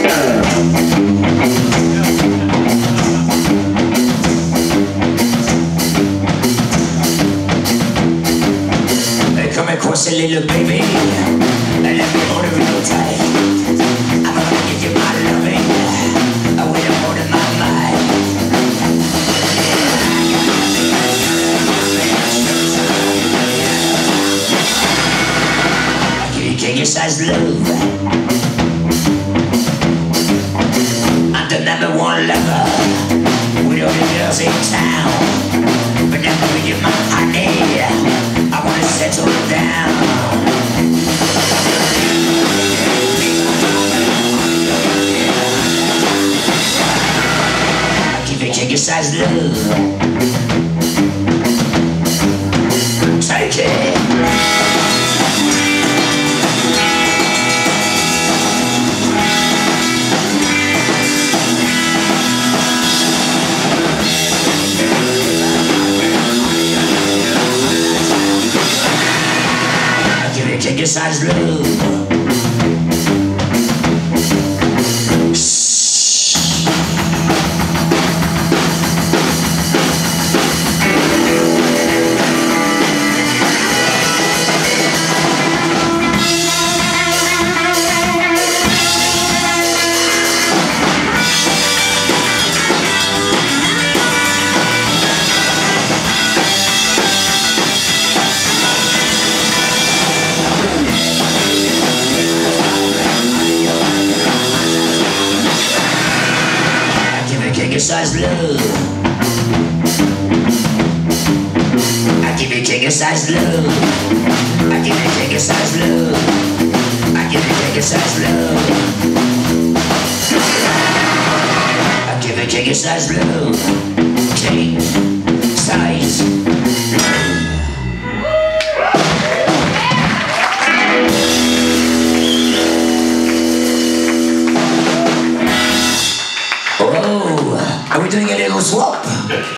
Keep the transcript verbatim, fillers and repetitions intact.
What's a little baby? And let me hold it real tight. I'm gonna give you my loving. I will hold in my mind. I give you king size love. I'm the number one lover with all the girls in town. But never with you, my honey. I wanna settle down. I give you king size love. Take it. Take your size love. Size love. I give you king size love. I give you king size love. I give you king size love. I give you king size love. King size love. Are we doing a little swap?